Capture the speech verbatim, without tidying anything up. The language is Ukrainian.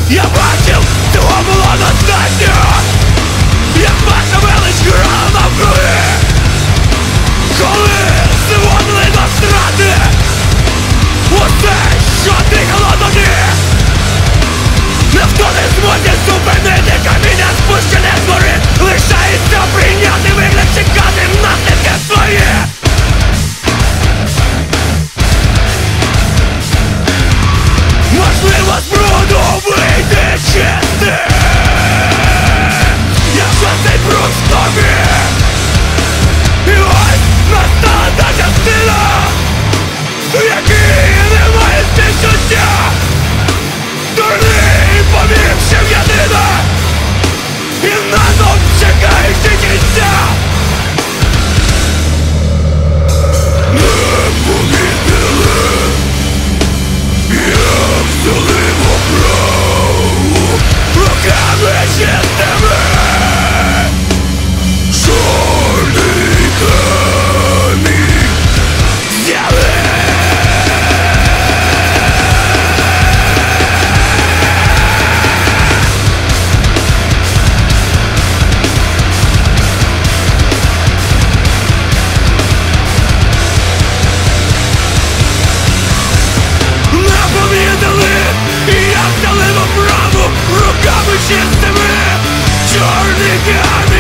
Я бачив, цього було достатньо. Як ваша велич грала навкруги, коли зводили до страти усе, що дихало тоді. Ніхто не зможе зупинити каміння, спущене з гори. Лишається прийняти вигляд, чекати наслідки свої. Можливо, з бруду вийти чистим, якщо цей бруд в тобі. І ось настала та частина, в якій немає співчуття. Дурний, повіривши в єдине, і натовп чекаючи кінця. Не помітили, як залило праву руками чистими. Чорний камінь з'яви. Як залило праву руками чистими. Чорний камінь